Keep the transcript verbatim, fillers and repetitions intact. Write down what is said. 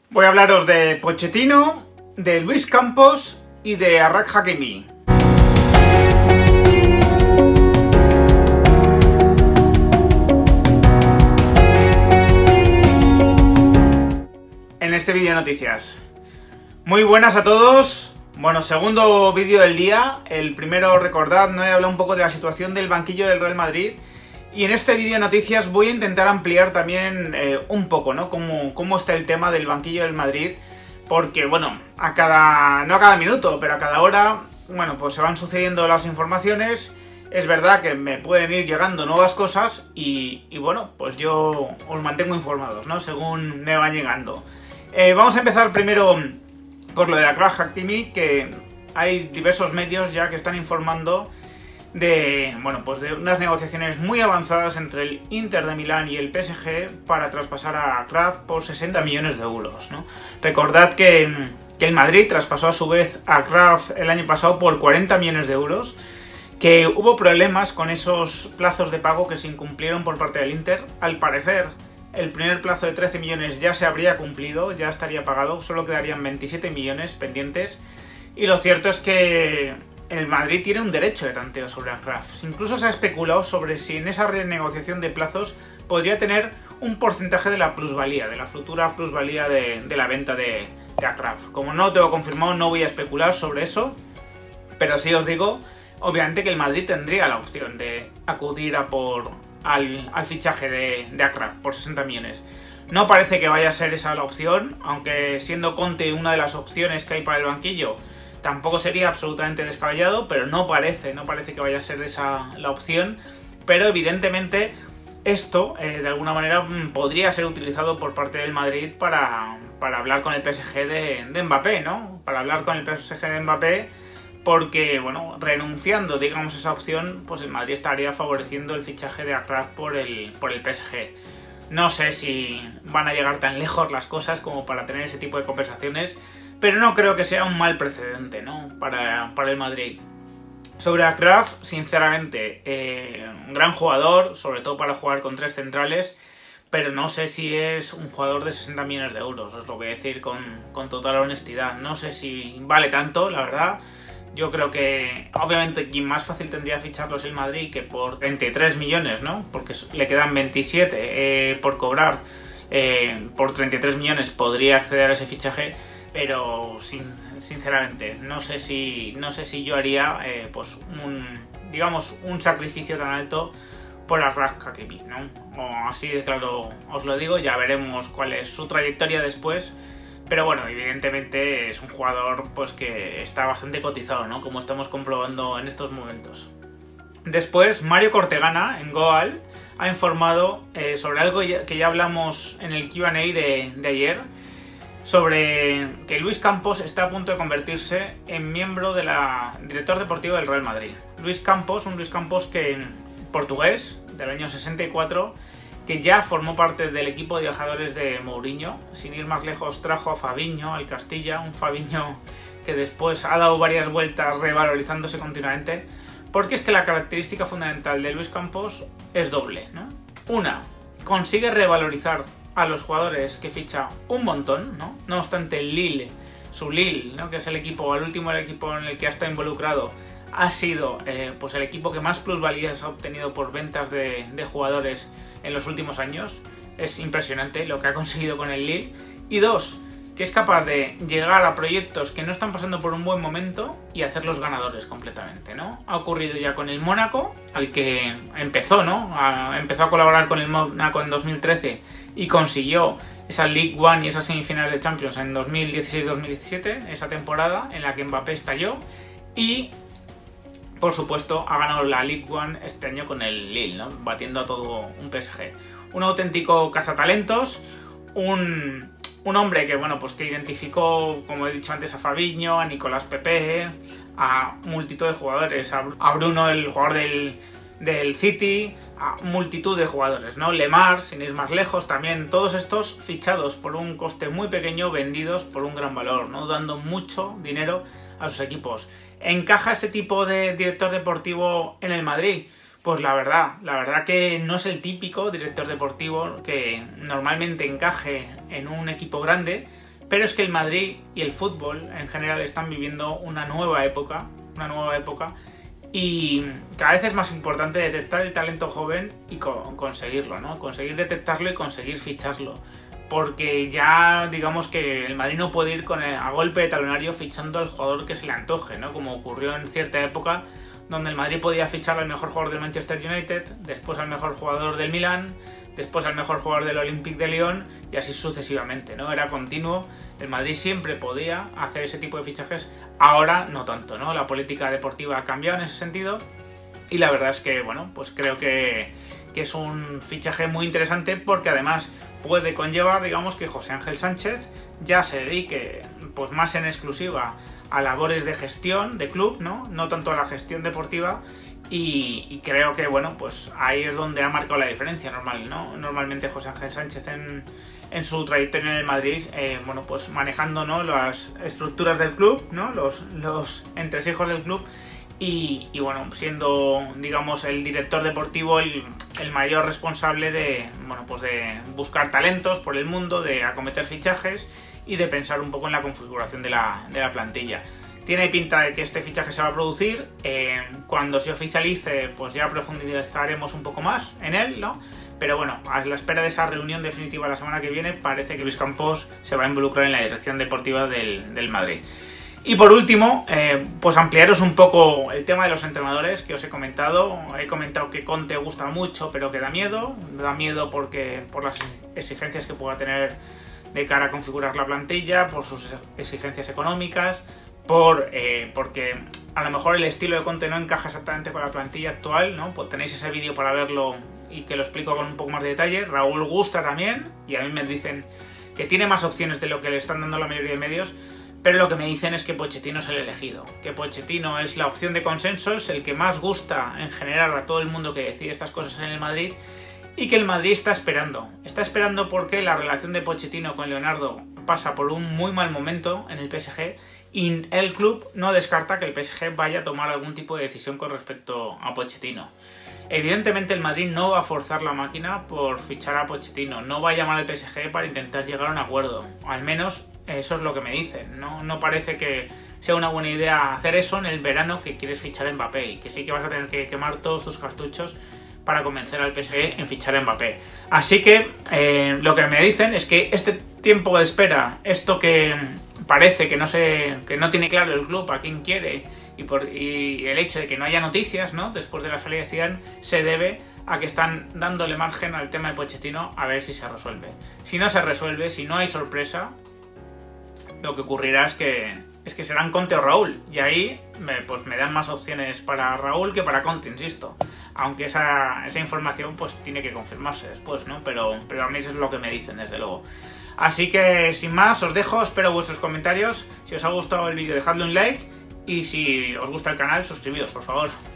Voy a hablaros de Pochettino, de Luis Campos y de Achraf Hakimi. En este vídeo de noticias. Muy buenas a todos. Bueno, segundo vídeo del día. El primero, recordad, no he hablado un poco de la situación del banquillo del Real Madrid. Y en este vídeo de noticias voy a intentar ampliar también eh, un poco, ¿no? Cómo, cómo está el tema del banquillo del Madrid. Porque, bueno, a cada... no a cada minuto, pero a cada hora, bueno, pues se van sucediendo las informaciones. Es verdad que me pueden ir llegando nuevas cosas y, y bueno, pues yo os mantengo informados, ¿no? Según me van llegando. Eh, vamos a empezar primero por lo de Achraf Hakimi, que hay diversos medios ya que están informando de, bueno, pues de unas negociaciones muy avanzadas entre el Inter de Milán y el P S G para traspasar a Achraf por sesenta millones de euros, ¿no? Recordad que, que el Madrid traspasó a su vez a Achraf el año pasado por cuarenta millones de euros, que hubo problemas con esos plazos de pago que se incumplieron por parte del Inter. Al parecer, el primer plazo de trece millones ya se habría cumplido, ya estaría pagado, solo quedarían veintisiete millones pendientes. Y lo cierto es que el Madrid tiene un derecho de tanteo sobre Achraf. Incluso se ha especulado sobre si en esa renegociación de plazos podría tener un porcentaje de la plusvalía, de la futura plusvalía de, de la venta de, de Achraf. Como no lo tengo confirmado, no voy a especular sobre eso, pero sí os digo, obviamente, que el Madrid tendría la opción de acudir a por, al, al fichaje de, de Achraf por sesenta millones. No parece que vaya a ser esa la opción, aunque siendo Conte una de las opciones que hay para el banquillo, tampoco sería absolutamente descabellado, pero no parece, no parece que vaya a ser esa la opción. Pero evidentemente esto, eh, de alguna manera, podría ser utilizado por parte del Madrid para, para hablar con el P S G de, de Mbappé, ¿no? Para hablar con el P S G de Mbappé, porque, bueno, renunciando, digamos, esa opción, pues el Madrid estaría favoreciendo el fichaje de Achraf por el, por el P S G. No sé si van a llegar tan lejos las cosas como para tener ese tipo de conversaciones, pero no creo que sea un mal precedente, ¿no? Para, para el Madrid. Sobre Achraf, sinceramente, eh, un gran jugador, sobre todo para jugar con tres centrales, pero no sé si es un jugador de sesenta millones de euros, os lo voy a decir con, con total honestidad. No sé si vale tanto, la verdad. Yo creo que, obviamente, quien más fácil tendría ficharlo es el Madrid, que por veintitrés millones, ¿no? Porque le quedan veintisiete eh, por cobrar. Eh, por treinta y tres millones podría acceder a ese fichaje, pero sin, sinceramente no sé si no sé si yo haría eh, pues un, digamos, un sacrificio tan alto por Achraf Hakimi, ¿no? O así de claro os lo digo. Ya veremos cuál es su trayectoria después, pero bueno, evidentemente es un jugador pues que está bastante cotizado, ¿no? Como estamos comprobando en estos momentos. Después, Mario Cortegana, en Goal, ha informado eh, sobre algo que ya hablamos en el Q and A de, de ayer, sobre que Luis Campos está a punto de convertirse en miembro del director deportivo del Real Madrid. Luis Campos, un Luis Campos que portugués, del año sesenta y cuatro, que ya formó parte del equipo de viajadores de Mourinho. Sin ir más lejos, trajo a Fabinho al Castilla, un Fabinho que después ha dado varias vueltas revalorizándose continuamente, porque es que la característica fundamental de Luis Campos es doble, ¿no? Una, consigue revalorizar a los jugadores que ficha un montón, ¿no? No obstante, el Lille, su Lille, ¿no? Que es el equipo, el último equipo en el que ha estado involucrado, ha sido eh, pues el equipo que más plusvalías ha obtenido por ventas de, de jugadores en los últimos años. Es impresionante lo que ha conseguido con el Lille. Y dos, que es capaz de llegar a proyectos que no están pasando por un buen momento y hacerlos ganadores completamente, ¿no? Ha ocurrido ya con el Mónaco, al que empezó, ¿no? A, empezó a colaborar con el Mónaco en dos mil trece y consiguió esa League One y esas semifinales de Champions en dos mil dieciséis dos mil diecisiete, esa temporada en la que Mbappé estalló. Y, por supuesto, ha ganado la League One este año con el Lille, ¿no? Batiendo a todo un P S G. Un auténtico cazatalentos, un... Un hombre que, bueno, pues que identificó, como he dicho antes, a Fabinho, a Nicolás Pepe, a multitud de jugadores, a Bruno, el jugador del, del City, a multitud de jugadores, ¿no? Lemar, sin ir más lejos, también, todos estos fichados por un coste muy pequeño, vendidos por un gran valor, ¿no? Dando mucho dinero a sus equipos. ¿Encaja este tipo de director deportivo en el Madrid? Pues la verdad, la verdad que no es el típico director deportivo que normalmente encaje en un equipo grande, Pero es que el Madrid y el fútbol en general están viviendo una nueva época, una nueva época, y cada vez es más importante detectar el talento joven y co- conseguirlo, ¿no? Conseguir detectarlo y conseguir ficharlo. Porque ya digamos que el Madrid no puede ir con el, a golpe de talonario fichando al jugador que se le antoje, ¿no? Como ocurrió en cierta época donde el Madrid podía fichar al mejor jugador del Manchester United, después al mejor jugador del Milán, después al mejor jugador del Olympique de Lyon y así sucesivamente, ¿no? Era continuo, el Madrid siempre podía hacer ese tipo de fichajes, ahora no tanto, ¿no? La política deportiva ha cambiado en ese sentido y la verdad es que, bueno, pues creo que, que es un fichaje muy interesante porque además puede conllevar, digamos, que José Ángel Sánchez ya se dedique pues más en exclusiva a labores de gestión de club, ¿no? No tanto a la gestión deportiva y, y creo que, bueno, pues ahí es donde ha marcado la diferencia normal, ¿no? Normalmente José Ángel Sánchez en, en su trayectoria en el Madrid, eh, bueno, pues manejando, ¿no? Las estructuras del club, ¿no? Los, los entresijos del club y, y, bueno, siendo, digamos, el director deportivo el, el mayor responsable de, bueno, pues de buscar talentos por el mundo, de acometer fichajes y de pensar un poco en la configuración de la, de la plantilla. Tiene pinta de que este fichaje se va a producir, eh, cuando se oficialice pues ya profundizaremos un poco más en él, ¿no? Pero bueno, a la espera de esa reunión definitiva la semana que viene parece que Luis Campos se va a involucrar en la dirección deportiva del, del Madrid. Y por último, eh, pues ampliaros un poco el tema de los entrenadores que os he comentado. He comentado que Conte gusta mucho pero que da miedo, da miedo porque por las exigencias que pueda tener de cara a configurar la plantilla, por sus exigencias económicas, por eh, porque a lo mejor el estilo de Conte no encaja exactamente con la plantilla actual, ¿no? Pues tenéis ese vídeo para verlo y que lo explico con un poco más de detalle. Raúl gusta también, y a mí me dicen que tiene más opciones de lo que le están dando la mayoría de medios, pero lo que me dicen es que Pochettino es el elegido, que Pochettino es la opción de consenso, es el que más gusta en general a todo el mundo que decide estas cosas en el Madrid, y que el Madrid está esperando. Está esperando porque la relación de Pochettino con Leonardo pasa por un muy mal momento en el P S G y el club no descarta que el P S G vaya a tomar algún tipo de decisión con respecto a Pochettino. Evidentemente el Madrid no va a forzar la máquina por fichar a Pochettino, no va a llamar al P S G para intentar llegar a un acuerdo, al menos eso es lo que me dicen. No, no parece que sea una buena idea hacer eso en el verano que quieres fichar a Mbappé y que sí que vas a tener que quemar todos tus cartuchos para convencer al P S G en fichar a Mbappé. Así que eh, lo que me dicen es que este tiempo de espera, esto que parece que no, se, que no tiene claro el club a quién quiere y, por, y el hecho de que no haya noticias, ¿no? Después de la salida de Zidane, se debe a que están dándole margen al tema de Pochettino a ver si se resuelve. Si no se resuelve, si no hay sorpresa, lo que ocurrirá es que, es que serán Conte o Raúl. Y ahí me, pues me dan más opciones para Raúl que para Conte, insisto. Aunque esa, esa información pues tiene que confirmarse después, ¿no? Pero, pero a mí eso es lo que me dicen, desde luego. Así que sin más, os dejo, espero vuestros comentarios. Si os ha gustado el vídeo, dejadle un like. Y si os gusta el canal, suscribíos, por favor.